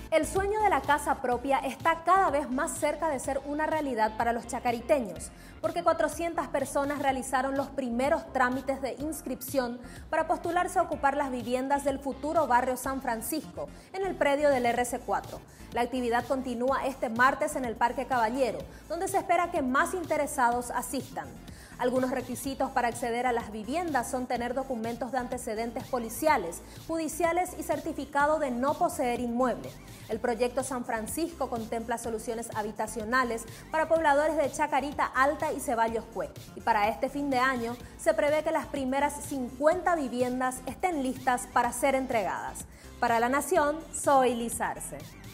El sueño de la casa propia está cada vez más cerca de ser una realidad para los chacariteños, porque 400 personas realizaron los primeros trámites de inscripción para postularse a ocupar las viviendas del futuro barrio San Francisco, en el predio del RC4. La actividad continúa este martes en el Parque Caballero, donde se espera que más interesados asistan. Algunos requisitos para acceder a las viviendas son tener documentos de antecedentes policiales, judiciales y certificado de no poseer inmueble. El proyecto San Francisco contempla soluciones habitacionales para pobladores de Chacarita Alta y Ceballos Cue. Y para este fin de año se prevé que las primeras 50 viviendas estén listas para ser entregadas. Para La Nación, soy Liz Arce.